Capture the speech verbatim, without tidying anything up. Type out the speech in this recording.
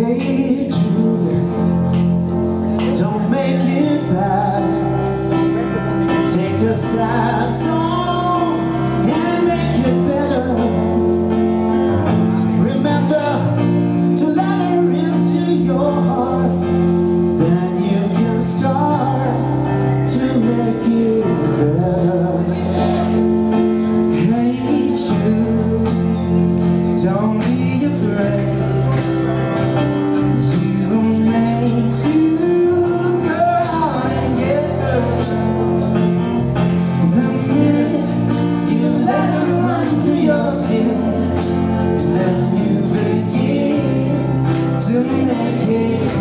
Hey Jude, don't make it bad. Take a sad song and make it better. Remember to let her into your heart, then you can start to make it better. Hey Jude, don't be afraid. To make it